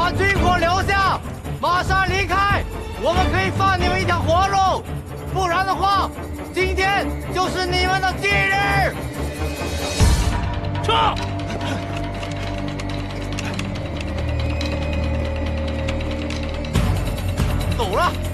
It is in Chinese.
把军火留下，马上离开，我们可以放你们一条活路。不然的话，今天就是你们的忌日。 撤！ 走了。